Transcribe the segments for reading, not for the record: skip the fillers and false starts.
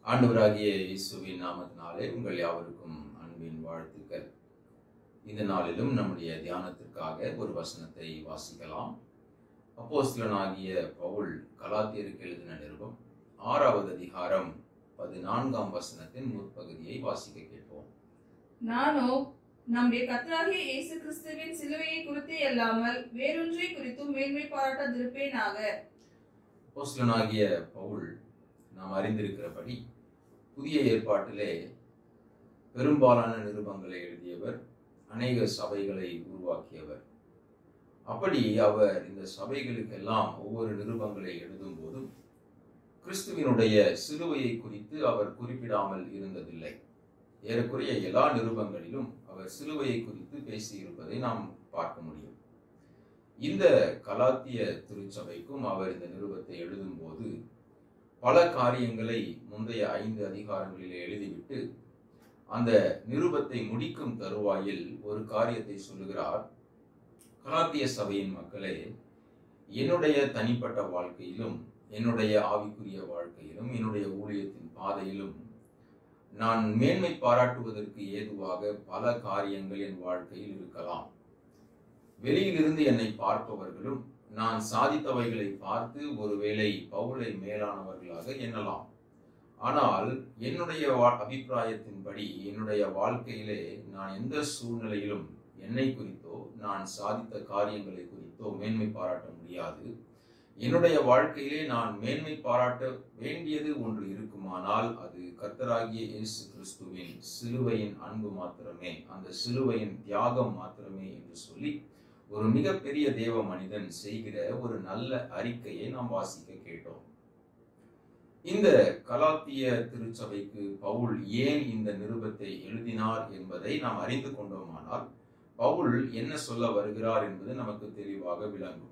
ஆண்டவராகிய இயேசுவின் நாமத்தினாலே உங்கள் யாவருக்கும் அன்பின் வாழ்த்துக்கள். இந்த நாளிலும் நம்முடைய தியானத்திற்காக ஒரு வசனத்தை வாசிக்கலாம். அப்போஸ்தலனாகிய பவுல் கலாத்தியருக்கு எழுதின நிருபம் 6வது அதிகாரம் 14ஆம் வசனத்தின் முற்பகுதியை வாசிக்க கேட்போம். நானோ நம்முடைய கர்த்தராகிய இயேசு கிறிஸ்துவின் சிலுவையை குறித்தே அல்லாமல் வேறொன்றை குறித்தும் மேன்மை பாராட்டாதிருப்பேனாக. அப்போஸ்தலனாகிய பவுல் நாம் அறிந்திருக்கிறபடி புதிய ஏற்பாட்டிலே பெரும்பாலான நிருபங்களை எழுதியவர், அநேக சபைகளை உருவாக்கியவர். அப்படி அவர் இந்த சபைகளுக்கெல்லாம் ஒவ்வொரு நிருபங்களை எழுதும் போதும் கிறிஸ்துவினுடைய சிலுவையை குறித்து அவர் குறிப்பிடாமல் இருந்ததில்லை. ஏறக்குறைய எல்லா நிருபங்களிலும் அவர் சிலுவையை குறித்து பேசியிருப்பதை நாம் பார்க்க முடியும். இந்த கலாத்திய திருச்சபைக்கும் அவர் இந்த நிருபத்தை எழுதும் போது பல காரியங்களை முந்தைய 5 அதிகாரங்களிலே எழுதிவிட்டு அந்த நிருபத்தை முடிக்கும் தருவாயில் ஒரு காரியத்தை சொல்லுகிறார். கலாத்திய சபையின் மக்களே, என்னுடைய தனிப்பட்ட வாழ்க்கையிலும் என்னுடைய ஆவிக்குரிய வாழ்க்கையிலும் என்னுடைய ஊழியத்தின் பாதையிலும் நான் மேன்மை பாராட்டுவதற்கு ஏதுவாக பல காரியங்கள் என் வாழ்க்கையில் இருக்கலாம். வெளியிலிருந்து என்னை பார்ப்பவர்களும் நான் சாதித்தவைகளை பார்த்து ஒருவேளை பவுலை மேலானவர்களாக எண்ணலாம். ஆனால் என்னுடைய அபிப்பிராயத்தின்படி என்னுடைய வாழ்க்கையிலே நான் எந்த சூழ்நிலையிலும் என்னை குறித்தோ நான் சாதித்த காரியங்களை குறித்தோ மேன்மை பாராட்ட முடியாது. என்னுடைய வாழ்க்கையிலே நான் மேன்மை பாராட்ட வேண்டியது ஒன்று இருக்குமானால் அது கர்த்தராகிய இயேசு கிறிஸ்துவின் சிலுவையின் அன்பு மாத்திரமே, அந்த சிலுவையின் தியாகம் மாத்திரமே என்று சொல்லி ஒரு மிகப்பெரிய தேவ மனிதன் செய்கிற ஒரு நல்ல அறிக்கையை நாம் வாசிக்க கேட்டோம். இந்த கலாத்திய திருச்சபைக்கு பவுல் ஏன் இந்த நிருபத்தை எழுதினார் என்பதை நாம் அறிந்து கொண்டோமானால் பவுல் என்ன சொல்ல வருகிறார் என்பது நமக்கு தெளிவாக விளங்கும்.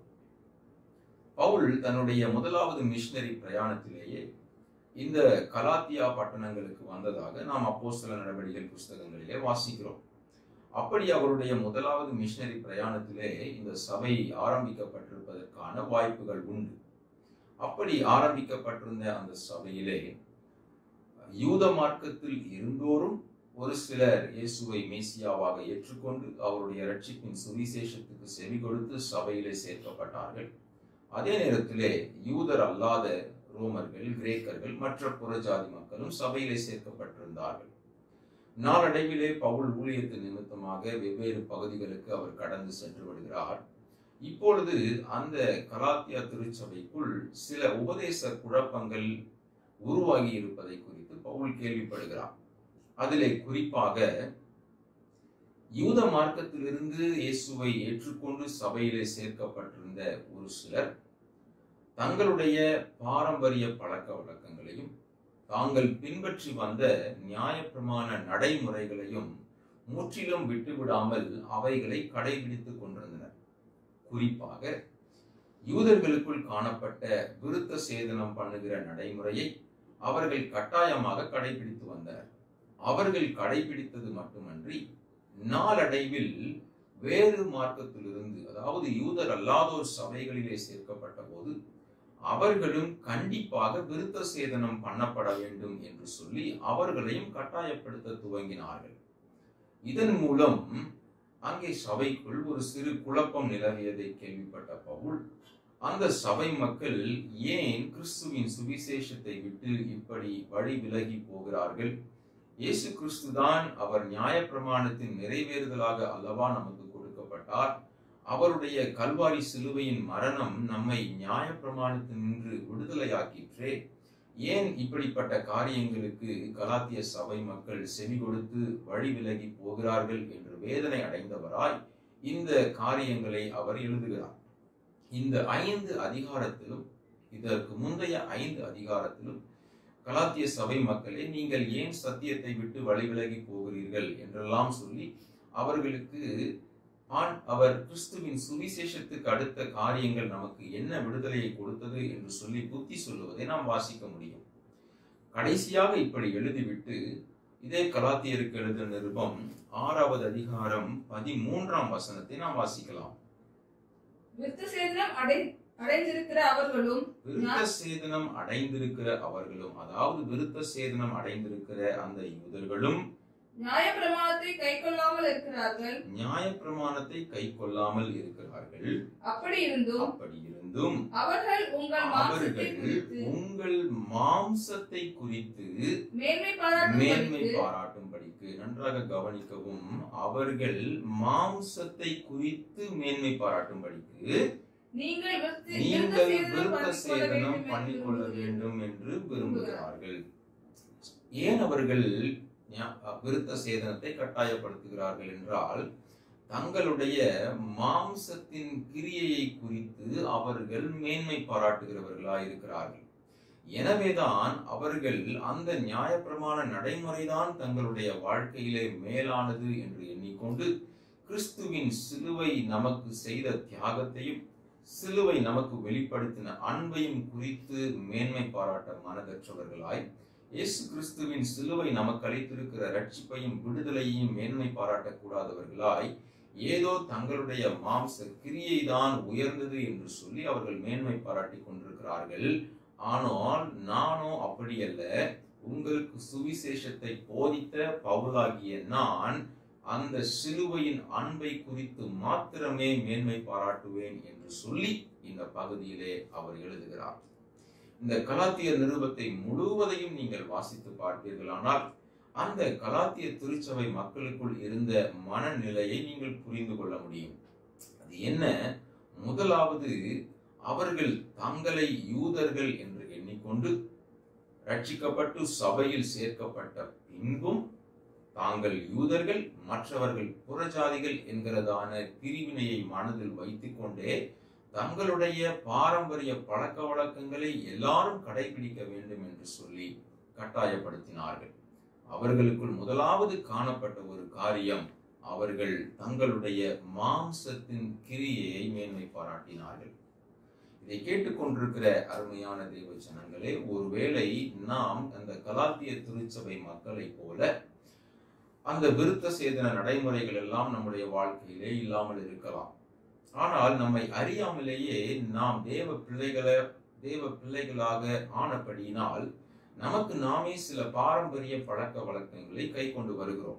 பவுல் தன்னுடைய முதலாவது மிஷனரி பிரயாணத்திலேயே இந்த கலாத்தியா பட்டணங்களுக்கு வந்ததாக நாம் அப்போஸ்தல நடவடிக்கைகள் புஸ்தகங்களிலே வாசிக்கிறோம். அப்படி அவருடைய முதலாவது மிஷனரி பிரயாணத்திலே இந்த சபை ஆரம்பிக்கப்பட்டிருப்பதற்கான வாய்ப்புகள் உண்டு. அப்படி ஆரம்பிக்கப்பட்டிருந்த அந்த சபையிலே யூத மார்க்கத்தில் இருந்தோரும் ஒரு சிலர் இயேசுவை மேசியாவாக ஏற்றுக்கொண்டு அவருடைய இரட்சிப்பின் சுவிசேஷத்துக்கு செவி கொடுத்து சபையிலே சேர்க்கப்பட்டார்கள். அதே நேரத்திலே யூதர் அல்லாத ரோமர்கள், கிரேக்கர்கள், மற்ற புறஜாதி மக்களும் சபையிலே சேர்க்கப்பட்டிருந்தார்கள். நாளடைவிலே பவுல் ஊழியத்து நிமித்தமாக வெவ்வேறு பகுதிகளுக்கு அவர் கடந்து சென்று விடுகிறார். இப்பொழுது அந்த கலாத்தியா திருச்சபைக்குள் சில உபதேச குழப்பங்கள் உருவாகி இருப்பதை குறித்து பவுல் கேள்விப்படுகிறார். அதிலே குறிப்பாக யூத மார்க்கத்திலிருந்து இயேசுவை ஏற்றுக்கொண்டு சபையிலே சேர்க்கப்பட்டிருந்த ஒரு சிலர் தங்களுடைய பாரம்பரிய பழக்க வழக்கங்களையும் தாங்கள் பின்பற்றி வந்த நியாயப்பிரமாண நடைமுறைகளையும் முற்றிலும் விட்டுவிடாமல் அவைகளை கடைபிடித்துக் கொண்டிருந்தனர். குறிப்பாக யூதர்களுக்குள் காணப்பட்ட விருத்த சேதனம் பண்ணுகிற நடைமுறையை அவர்கள் கட்டாயமாக கடைபிடித்து வந்தனர். அவர்கள் கடைபிடித்தது மட்டுமன்றி நாளடைவில் வேறு மார்க்கத்திலிருந்து, அதாவது யூதர் அல்லாதோர் சபைகளிலே சேர்க்கப்பட்ட போது அவர்களும் கண்டிப்பாக விருத்த சேதனம் பண்ணப்பட வேண்டும் என்று சொல்லி அவர்களையும் கட்டாயப்படுத்த துவங்கினார்கள். இதன் மூலம் அங்கே சபைக்குள் ஒரு சிறு குழப்பம் நிலவியதை கேள்விப்பட்ட பவுல் அந்த சபை மக்கள் ஏன் கிறிஸ்துவின் சுவிசேஷத்தை விட்டு இப்படி வழி விலகி போகிறார்கள்? இயேசு கிறிஸ்துதான் அவர் நியாயப்பிரமாணத்தின் நிறைவேறுதலாக அல்லவா நமக்கு கொடுக்கப்பட்டார். அவருடைய கல்வாரி சிலுவையின் மரணம் நம்மை நியாயப்பிரமாணத்தினின்று விடுதலையாக்கிற்றே. ஏன் இப்படிப்பட்ட காரியங்களுக்கு கலாத்திய சபை மக்கள் செவி கொடுத்து வழி விலகி போகிறார்கள் என்று வேதனை அடைந்தவராய் இந்த காரியங்களை அவர் எழுதுகிறார். இந்த 5 அதிகாரத்திலும், இதற்கு முந்தைய 5 அதிகாரத்திலும் கலாத்திய சபை மக்களே, நீங்கள் ஏன் சத்தியத்தை விட்டு வழி விலகி போகிறீர்கள் என்றெல்லாம் சொல்லி அவர்களுக்கு அவர் கிறிஸ்துவின் சுவிசேஷத்துக்கு அடுத்த காரியங்கள் நமக்கு என்ன விடுதலையை கொடுத்தது என்று சொல்லி புத்தி சொல்லுவதை நாம் வாசிக்க முடியும். கடைசியாக இப்படி எழுதிவிட்டு இதே கலாத்தியருக்கு எழுதின நிருபம் 6வது அதிகாரம் 13ஆம் வசனத்தை நாம் வாசிக்கலாம். விருத்த சேதனம் அடைந்திருக்கிற அவர்களும் விருத்த சேதனம் அடைந்திருக்கிற அவர்களும், அதாவது விருத்த சேதனம் அடைந்திருக்கிற அந்த யூதர்களும் நியாயப்பிரமாணத்தை கைக்கொள்ளாமல் இருக்கிறார்கள். நியாயப்பிரமாணத்தை கைக்கொள்ளாமல் இருக்கிறார்கள். அப்படி இருந்தும் அவர்கள் உங்கள் மாம்சத்தை குறித்து மேன்மை பாராட்டும்படிக்கு, நன்றாக கவனிக்கவும், அவர்கள் மாம்சத்தை குறித்து மேன்மை பாராட்டும்படிக்கு நீங்கள் விருத்த சேதனம் பண்ணிக்கொள்ள வேண்டும் என்று விரும்புகிறார்கள். ஏன் அவர்கள் விருத்த சேதனத்தை கட்டாயப்படுத்துகிறார்கள் என்றால், தங்களுடைய மாம்சத்தின் கிரியையை குறித்து அவர்கள் மேன்மை பாராட்டுகிறவர்களாய் இருக்கிறார்கள். எனவேதான் அவர்கள் அந்த நியாயப்பிரமாண நடைமுறைதான் தங்களுடைய வாழ்க்கையிலே மேலானது என்று எண்ணிக்கொண்டு கிறிஸ்துவின் சிலுவை நமக்கு செய்த தியாகத்தையும் சிலுவை நமக்கு வெளிப்படுத்தின அன்பையும் குறித்து மேன்மை பாராட்ட மனதற்றவர்களாய், இயேசு கிறிஸ்துவின் சிலுவை நமக்கு அளித்திருக்கிற ரட்சிப்பையும் விடுதலையையும் மேன்மை பாராட்டக்கூடாதவர்களாய், ஏதோ தங்களுடைய மாம்ச கிரியை தான் உயர்ந்தது என்று சொல்லி அவர்கள் மேன்மை பாராட்டி கொண்டிருக்கிறார்கள். ஆனால் நானோ அப்படியல்ல. உங்களுக்கு சுவிசேஷத்தை போதித்த பவுலாகிய நான் அந்த சிலுவையின் அன்பை குறித்து மாத்திரமே மேன்மை பாராட்டுவேன் என்று சொல்லி இந்த பகுதியிலே அவர் எழுதுகிறார். இந்த கலாத்தியர் நிருபத்தை முழுவதையும் நீங்கள் வாசித்து பார்ப்பீர்களானால் அந்த கலாத்திய திருச்சபை மக்களுக்குள் இருந்த மனநிலையை நீங்கள் புரிந்து கொள்ள முடியும். அது என்ன? முதலாவது, அவர்கள் தங்களை யூதர்கள் என்று எண்ணிக்கொண்டு ரட்சிக்கப்பட்டு சபையில் சேர்க்கப்பட்ட பின்பும் தாங்கள் யூதர்கள், மற்றவர்கள் புறஜாதிகள் என்கிறதான பிரிவினையை மனதில் வைத்துக் கொண்டே தங்களுடைய பாரம்பரிய பழக்க வழக்கங்களை எல்லாரும் கடைபிடிக்க வேண்டும் என்று சொல்லி கட்டாயப்படுத்தினார்கள். அவர்களுக்குள் முதலாவது காணப்பட்ட ஒரு காரியம், அவர்கள் தங்களுடைய மாம்சத்தின் கிரியையை மேன்மை பாராட்டினார்கள். இதை கேட்டுக்கொண்டிருக்கிற அருமையான தேவ ஜனங்களே, ஒருவேளை நாம் அந்த கலாத்திய திருச்சபை மக்களை போல அந்த விருத்த சேதன நடைமுறைகள் எல்லாம் நம்முடைய வாழ்க்கையிலே இல்லாமல் இருக்கலாம். ஆனால் நம்மை அறியாமலேயே நாம் தேவ பிள்ளைகளாக ஆனபடியினால் நமக்கு நாமே சில பாரம்பரிய பழக்க வழக்கங்களை கை கொண்டு வருகிறோம்.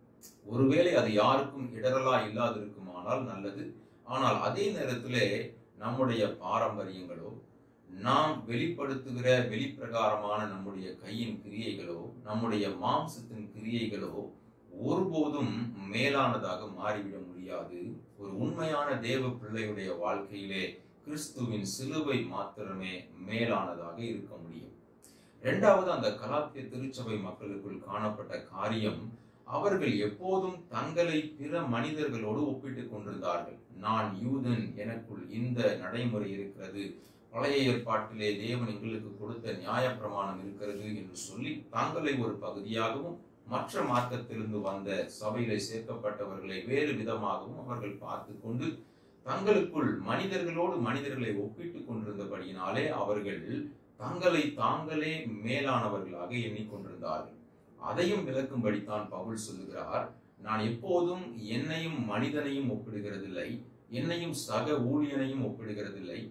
ஒருவேளை அது யாருக்கும் இடரலா இல்லாதிருக்குமானால் நல்லது. ஆனால் அதே நேரத்திலே நம்முடைய பாரம்பரியங்களோ, நாம் வெளிப்படுத்துகிற வெளிப்பிரகாரமான நம்முடைய கையின் கிரியைகளோ, நம்முடைய மாம்சத்தின் கிரியைகளோ ஒருபோதும் மேலானதாக மாறிவிட முடியாது. ஒரு உண்மையான தேவ பிள்ளையுடைய வாழ்க்கையிலே கிறிஸ்துவின் சிலுவை மாத்திரமே மேலானதாக இருக்க முடியும். இரண்டாவது, அந்த கலாத்திய திருச்சபை மக்களுக்குள் காணப்பட்ட காரியம், அவர்கள் எப்போதும் தங்களை பிற மனிதர்களோடு ஒப்பிட்டுக் கொண்டிருந்தார்கள். நான் யூதன், எனக்குள் இந்த நடைமுறை இருக்கிறது, பழைய ஏற்பாட்டிலே தேவன் எங்களுக்கு கொடுத்த நியாயப்பிரமாணம் இருக்கிறது என்று சொல்லி தங்களை ஒரு பகுதியாகவும் மற்ற மார்க்கத்திலிருந்து வந்த சபையிலே சேர்க்கப்பட்டவர்களை வேறு விதமாகவும் அவர்கள் பார்த்து கொண்டு தங்களுக்குள் மனிதர்களோடு மனிதர்களை ஒப்பிட்டுக் கொண்டிருந்தபடியினாலே அவர்கள் தங்களை தாங்களே மேலானவர்களாக எண்ணிக்கொண்டிருந்தார்கள். அதையும் விளக்கும்படித்தான் பவுல் சொல்லுகிறார், நான் எப்போதும் என்னையும் மனிதனையும் ஒப்பிடுகிறதில்லை, என்னையும் சக ஊழியனையும் ஒப்பிடுகிறதில்லை,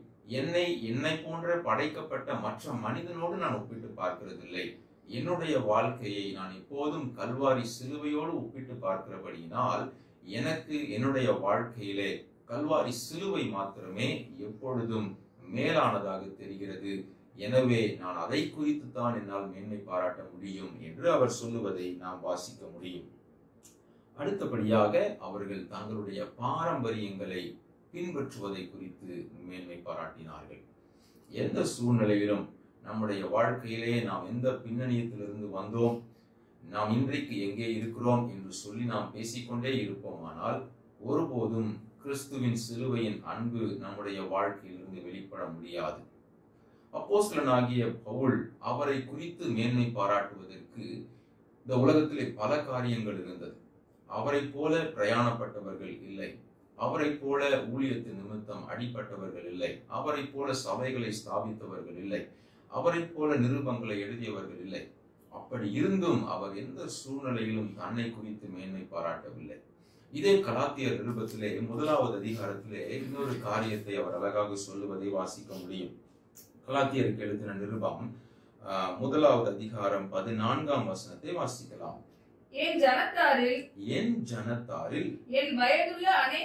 என்னை போன்ற படைக்கப்பட்ட மற்ற மனிதனோடு நான் ஒப்பிட்டு பார்க்கிறதில்லை. என்னுடைய வாழ்க்கையை நான் எப்போதும் கல்வாரி சிலுவையோடு ஒப்பிட்டு பார்க்கிறபடியினால் எனக்கு என்னுடைய வாழ்க்கையிலே கல்வாரி சிலுவை மாத்திரமே எப்பொழுதும் மேலானதாக தெரிகிறது. எனவே நான் அதை குறித்து தான் என்னால் மேன்மை பாராட்ட முடியும் என்று அவர் சொல்லுவதை நாம் வாசிக்க முடியும். அடுத்தபடியாக அவர்கள் தங்களுடைய பாரம்பரியங்களை பின்பற்றுவதை குறித்து மேன்மை பாராட்டினார்கள். எந்த சூழ்நிலையிலும் நம்முடைய வாழ்க்கையிலே நாம் எந்த பின்னணியத்திலிருந்து வந்தோம், நாம் இன்றைக்கு எங்கே இருக்கிறோம் என்று சொல்லி நாம் பேசிக்கொண்டே இருப்போமானால் ஒருபோதும் கிறிஸ்துவின் சிலுவையின் அன்பு நம்முடைய வாழ்க்கையிலிருந்து வெளிப்பட முடியாது. அப்போஸ்தலனாகிய பவுல் அவரை குறித்து மேன்மை பாராட்டுவதற்கு இந்த உலகத்திலே பல காரியங்கள் இருந்தது. அவரை போல பிரயாணப்பட்டவர்கள் இல்லை, அவரை போல ஊழியத்து நிமித்தம் அடிப்பட்டவர்கள் இல்லை, அவரை போல சபைகளை ஸ்தாபித்தவர்கள் இல்லை, அவரை போல நிருபங்களை எழுதியவர்கள் இல்லை. அப்படி இருந்தும் அவர் எந்த சூழ்நிலையிலும் தன்னை குறித்து மேன்மை பாராட்டவில்லை. இதே கலாத்தியர் நிருபத்திலே 1வது அதிகாரத்திலே இன்னொரு காரியத்தை அவர் அழகாக சொல்லுவதை வாசிக்க முடியும். கலாத்தியருக்கு எழுதின நிருபம் 1வது அதிகாரம் 14ஆம் வசனத்தை வாசிக்கலாம். என் ஜனத்தாரில் என் வயதுள்ள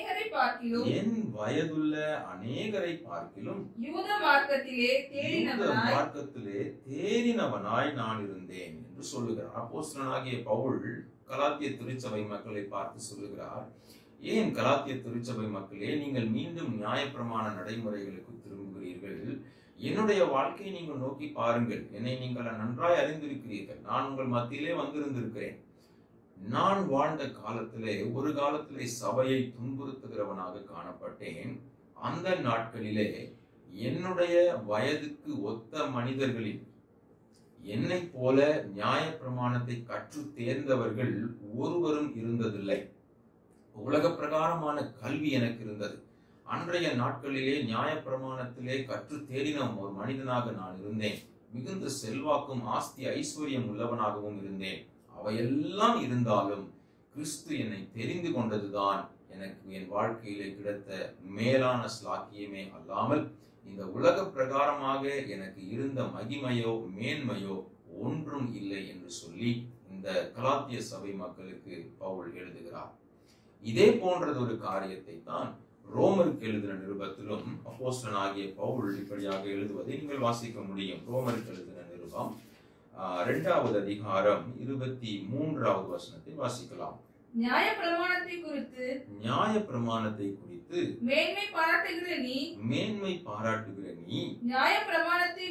அநேகரை பார்க்கிலும் யூத மார்க்கத்திலே தேறினவனாய் நான் இருந்தேன் என்று சொல்லுகிறார். அப்போஸ்தலனாகிய பவுல் கலாத்திய திருச்சபை மக்களை பார்த்து சொல்லுகிறார், ஏன் கலாத்திய திருச்சபை மக்களே நீங்கள் மீண்டும் நியாயப்பிரமாண நடைமுறைகளுக்கு திரும்புகிறீர்கள்? என்னுடைய வாழ்க்கையை நீங்கள் நோக்கி பாருங்கள். என்னை நீங்கள் நன்றாய் அறிந்திருக்கிறீர்கள். நான் உங்கள் மத்தியிலே வந்திருந்திருக்கிறேன். நான் வாழ்ந்த காலத்திலே ஒரு காலத்திலே சபையை துன்புறுத்துகிறவனாக காணப்பட்டேன். அந்த நாட்களிலே என்னுடைய வயதுக்கு ஒத்த மனிதர்களில் என்னை போல நியாய பிரமாணத்தை கற்று தேர்ந்தவர்கள் ஒருவரும் இருந்ததில்லை. உலக பிரகாரமான கல்வி எனக்கு இருந்தது. அன்றைய நாட்களிலே நியாய பிரமாணத்திலே கற்று தேறின ஒரு மனிதனாக நான் இருந்தேன். மிகுந்த செல்வாக்கும் ஆஸ்தி ஐஸ்வர்யம் உள்ளவனாகவும் இருந்தேன். அவையெல்லாம் இருந்தாலும் கிறிஸ்து என்னை தெரிந்து கொண்டதுதான் எனக்கு என் வாழ்க்கையிலே கிடைத்த மேலான ஸ்லாக்கியமே அல்லாமல் இந்த உலக பிரகாரமாக எனக்கு இருந்த மகிமையோ மேன்மையோ ஒன்றும் இல்லை என்று சொல்லி இந்த கலாத்திய சபை மக்களுக்கு பவுல் எழுதுகிறார். இதே போன்றது ஒரு காரியத்தை தான் ரோமருக்கு எழுதின நிருபத்திலும் அப்போஸ்தலனாகிய பவுல் இப்படியாக எழுதுவதை நீங்கள் வாசிக்க முடியும். ரோமருக்கு எழுதின நிருபம் 2வது அதிகாரம் 23வது வசனத்தை வாசிக்கலாம். நியாய பிரமாணத்தை குறித்து மேன்மை பாராட்டுகிற நீ நியாய பிரமாணத்தை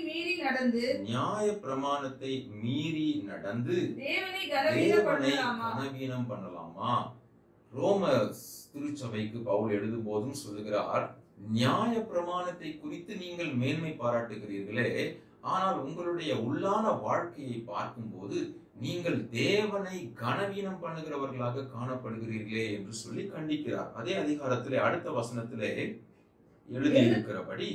மீறி நடந்து தேவனை கனவீனம் பண்ணலாமா? ரோம திருச்சபைக்கு பவுல் எழுதும் போதும் சொல்லுகிறார், நியாய பிரமாணத்தை குறித்து நீங்கள் மேன்மை பாராட்டுகிறீர்களே, ஆனால் உங்களுடைய உள்ளான வாழ்க்கையை பார்க்கும்போது நீங்கள் தேவனை கனவீனம் பண்ணுகிறவர்களாக காணப்படுகிறீர்களே என்று சொல்லி கண்டிக்கிறார். அதே அதிகாரத்திலே அடுத்த வசனத்திலே எழுதியிருக்கிறபடி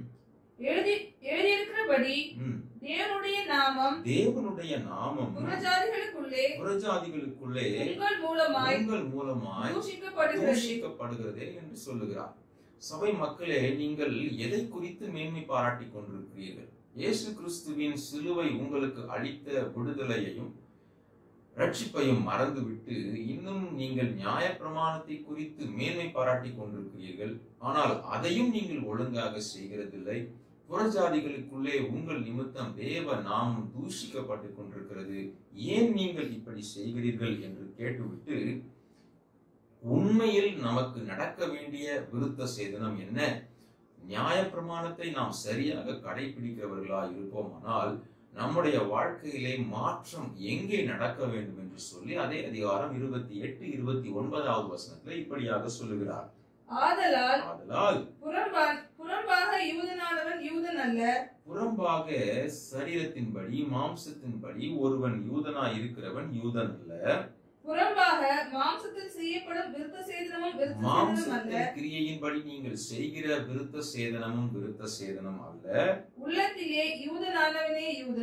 தேவனுடைய நாமம் புறஜாதிகளுக்குள்ளே உங்கள் மூலமாய் தூஷிக்கப்படுகிறதே என்று சொல்லுகிறார். சபை மக்களே, நீங்கள் எதை குறித்து மேன்மை பாராட்டி கொண்டிருக்கிறீர்கள்? இயேசு கிறிஸ்துவின் சிலுவை உங்களுக்கு அளித்த விடுதலையையும் ரட்சிப்பையும் மறந்துவிட்டு இன்னும் நீங்கள் நியாய பிரமாணத்தை குறித்து மேன்மை பாராட்டி கொண்டிருக்கிறீர்கள். ஆனால் அதையும் நீங்கள் ஒழுங்காக செய்கிறதில்லை. புறஜாதிகளுக்குள்ளே உங்கள் நிமித்தம் தேவ நாமம் தூஷிக்கப்பட்டு கொண்டிருக்கிறது. ஏன் நீங்கள் இப்படி செய்கிறீர்கள் என்று கேட்டுவிட்டு, உண்மையில் நமக்கு நடக்க வேண்டிய விருத்த சேதனம் என்ன? நியாய பிரமாணத்தை நாம் சரியாக கடைபிடிக்கிறவர்களா இருப்போமானால் நம்முடைய வாழ்க்கையிலே மாற்றம் எங்கே நடக்க வேண்டும் என்று சொல்லி அதே அதிகாரம் 28, 29வது வசனத்துல இப்படியாக சொல்லுகிறார். ஆதலால் புறம்பாக யூதனானவன் யூதன் அல்ல. புறம்பாக சரீரத்தின்படி மாம்சத்தின்படி ஒருவன் யூதனாய் இருக்கிறவன் யூதன் அல்ல. புறம்பாக மாம்சத்தில் செய்யப்படும் விருத்த சேதனமும் மாம்சத்தின் கிரியையின்படி நீங்கள் செய்கிற விருத்த சேதனமும் விருத்த சேதனம் அல்ல. உள்ளத்திலே யூதனானவனே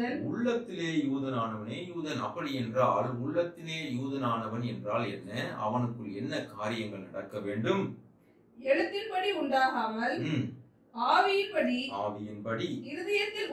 யூதன். அப்படி என்றால் உள்ளத்திலே யூதனானவன் என்றால் என்ன? அவனுக்குள் என்ன காரியங்கள் நடக்க வேண்டும்? எழுத்தின்படி உண்டாகாமல் ஆவியின்படி இருதயத்தில்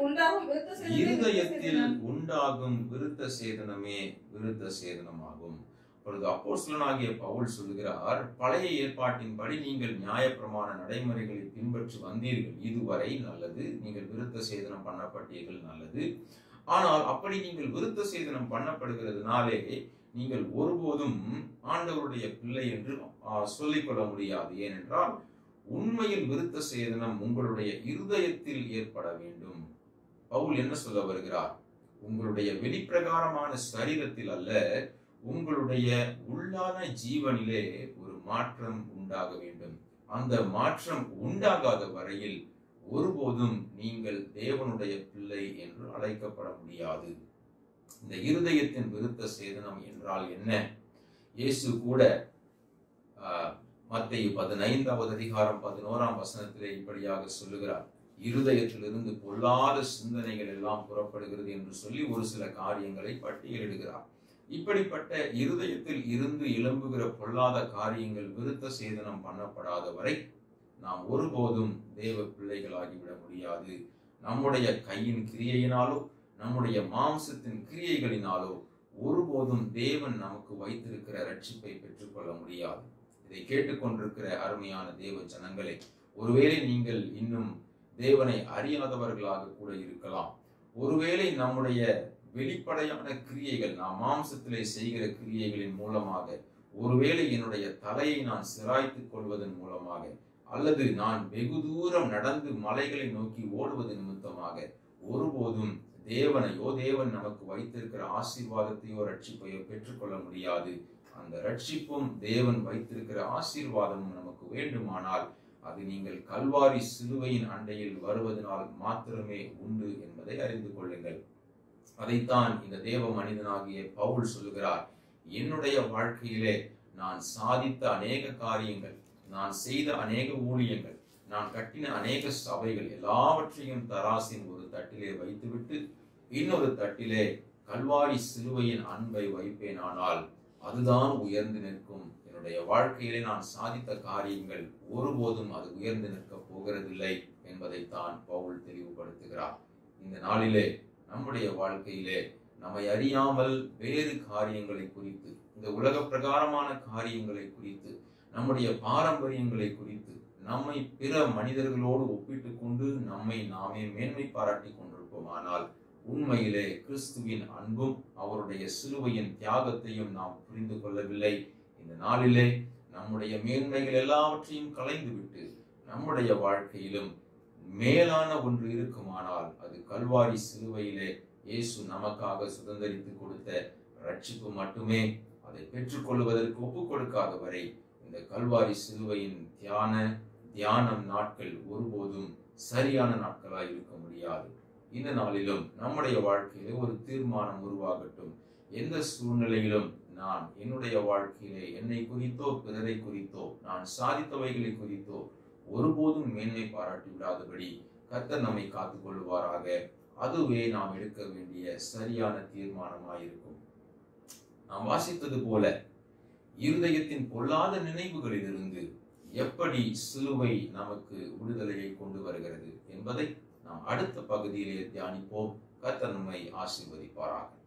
உண்டாகும் விருத்த சேதனமே விருத்த சேதனமாகும். அப்பொழுது அப்போஸ்தலனாகிய பவுல் சொல்லுகிறார், பழைய ஏற்பாட்டின்படி நீங்கள் நியாயப்பிரமாண நடைமுறைகளை பின்பற்றி வந்தீர்கள், இதுவரை நல்லது. நீங்கள் விருத்த சேதனம் பண்ணப்பட்டீர்கள், நல்லது. ஆனால் அப்படி நீங்கள் விருத்த சேதனம் பண்ணப்படுகிறதுனாலே நீங்கள் ஒருபோதும் ஆண்டவருடைய பிள்ளை என்று சொல்லிக்கொள்ள முடியாது. ஏனென்றால் உண்மையில் விருத்த சேதனம் உங்களுடைய இருதயத்தில் ஏற்பட வேண்டும். பவுல் என்ன சொல்ல வருகிறார்? உங்களுடைய வெளிப்பிரகாரமான சரீரத்தில் அல்ல, உங்களுடைய உள்ளான ஜீவனிலே ஒரு மாற்றம் உண்டாக வேண்டும். அந்த மாற்றம் உண்டாகாத வரையில் ஒருபோதும் நீங்கள் தேவனுடைய பிள்ளை என்று அழைக்கப்பட முடியாது. இந்த இருதயத்தின் விருத்த சேதனம் என்றால் என்ன? இயேசு கூட மத்தேயு 15வது அதிகாரம் 11ஆம் வசனத்திலே இப்படியாக சொல்லுகிறார், இருதயத்திலிருந்து பொல்லாத சிந்தனைகள் எல்லாம் புறப்படுகிறது என்று சொல்லி ஒரு சில காரியங்களை பட்டியலிடுகிறார். இப்படிப்பட்ட இருதயத்தில் இருந்து எழும்புகிற பொல்லாத காரியங்கள் விருத்த சேதனம் பண்ணப்படாத வரை நாம் ஒருபோதும் தேவ பிள்ளைகளாகிவிட முடியாது. நம்முடைய கையின் கிரியையினாலோ நம்முடைய மாம்சத்தின் கிரியைகளினாலோ ஒருபோதும் தேவன் நமக்கு வைத்திருக்கிற ரட்சிப்பை பெற்றுக்கொள்ள முடியாது. இதை கேட்டுக்கொண்டிருக்கிற அருமையான தேவ ஜனங்களே, ஒருவேளை நீங்கள் இன்னும் தேவனை அறியாதவர்களாக கூட இருக்கலாம். ஒருவேளை நம்முடைய வெளிப்படையான கிரியைகள், நாம் மாம்சத்திலே செய்கிற கிரியைகளின் மூலமாக, ஒருவேளை என்னுடைய தலையை நான் சிராய்த்துக் கொள்வதன் மூலமாக, அல்லது நான் வெகு தூரம் நடந்து மலைகளை நோக்கி ஓடுவது நிமித்தமாக ஒருபோதும் தேவனையோ தேவன் நமக்கு வைத்திருக்கிற ஆசீர்வாதத்தையோ ரட்சிப்பையோ பெற்றுக்கொள்ள முடியாது. அந்த ரட்சிப்பும் தேவன் வைத்திருக்கிற ஆசீர்வாதமும் நமக்கு வேண்டுமானால் அது நீங்கள் கல்வாரி சிலுவையின் அண்டையில் வருவதனால் மாத்திரமே உண்டு என்பதை அறிந்து கொள்ளுங்கள். அதைத்தான் இந்த தேவ மனிதனாகிய பவுல் சொல்லுகிறார். என்னுடைய வாழ்க்கையிலே நான் சாதித்த அநேக காரியங்கள், நான் செய்த அநேக ஊழியங்கள், நான் கட்டின அநேக சபைகள் எல்லாவற்றையும் தராசின் ஒரு தட்டிலே வைத்துவிட்டு இன்னொரு தட்டிலே கல்வாரி சிலுவையின் அன்பை வைப்பேனானால் அதுதான் உயர்ந்து நிற்கும். என்னுடைய வாழ்க்கையிலே நான் சாதித்த காரியங்கள் ஒருபோதும் அது உயர்ந்து நிற்க போகிறதில்லை என்பதைத்தான் பவுல் தெளிவுபடுத்துகிறார். இந்த நாளிலே நம்முடைய வாழ்க்கையிலே நம்மை அறியாமல் வேறு காரியங்களை குறித்து, இந்த உலக பிரகாரமான காரியங்களை குறித்து, நம்முடைய பாரம்பரியங்களை குறித்து, நம்மை பிற மனிதர்களோடு ஒப்பிட்டுக் கொண்டு நம்மை நாமே மேன்மை பாராட்டி கொண்டிருப்போமானால் உண்மையிலே கிறிஸ்துவின் அன்பும் அவருடைய சிலுவையின் தியாகத்தையும் நாம் புரிந்து கொள்ளவில்லை. இந்த நாளிலே நம்முடைய மேன்மைகள் எல்லாவற்றையும் களைந்துவிட்டு நம்முடைய வாழ்க்கையிலும் மேலான ஒன்று இருக்குமானால் அது கல்வாரி சிலுவையிலே இயேசு நமக்காக சுதந்திரித்து கொடுத்த ரட்சிப்பு மட்டுமே. அதை பெற்றுக்கொள்வதற்கு ஒப்புக் கொடுக்காத வரை இந்த கல்வாரி சிலுவையின் தியானம் நாட்கள் ஒருபோதும் சரியான நாட்களாய் இருக்க முடியாது. இந்த நாளிலும் நம்முடைய வாழ்க்கையிலே ஒரு தீர்மானம் உருவாகட்டும். எந்த சூழ்நிலையிலும் நான் என்னுடைய வாழ்க்கையிலே என்னை குறித்தோ பிறரை குறித்தோ நான் சாதித்தவைகளை குறித்தோ ஒருபோதும் மேன்மை பாராட்டி விடாதபடி கர்த்தர் நம்மை காத்துக் கொள்வாராக. அதுவே நாம் எடுக்க வேண்டிய சரியான தீர்மானமாயிருக்கும். நாம் வாசித்தது போல இருதயத்தின் பொல்லாத நினைவுகளிலிருந்து எப்படி சிலுவை நமக்கு விடுதலையை கொண்டு வருகிறது என்பதை நாம் அடுத்த பகுதியிலே தியானிப்போம். கர்த்தர் நம்மை ஆசீர்வதிப்பாராக.